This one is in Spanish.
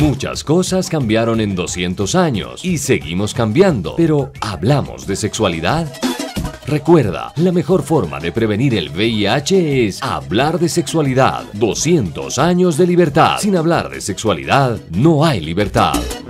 Muchas cosas cambiaron en 200 años y seguimos cambiando, pero ¿hablamos de sexualidad? Recuerda, la mejor forma de prevenir el VIH es hablar de sexualidad. 200 años de libertad. Sin hablar de sexualidad, no hay libertad.